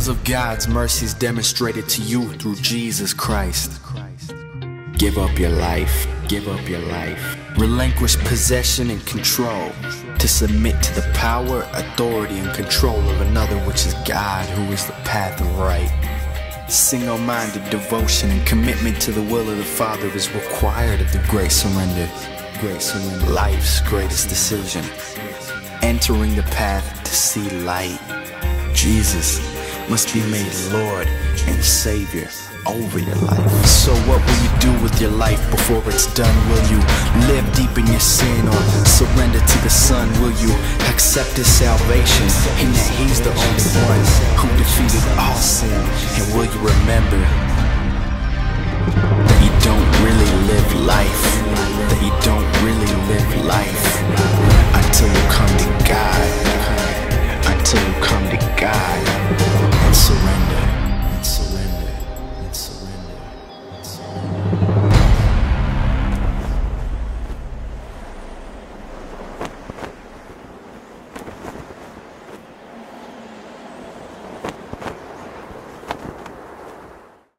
because of God's mercies demonstrated to you through Jesus Christ. Give up your life, give up your life. Relinquish possession and control to submit to the power, authority, and control of another, which is God, who is the path of right. Single-minded devotion and commitment to the will of the Father is required of the great surrender. Life's greatest decision. Entering the path to see light. Jesus must be made Lord and Savior over your life. So what will you do with your life before it's done? Will you live deep in your sin or surrender to the Son? Will you accept His salvation and that He's the only one who defeated all sin? And will you remember that you don't really live life, that you don't really live life until you come to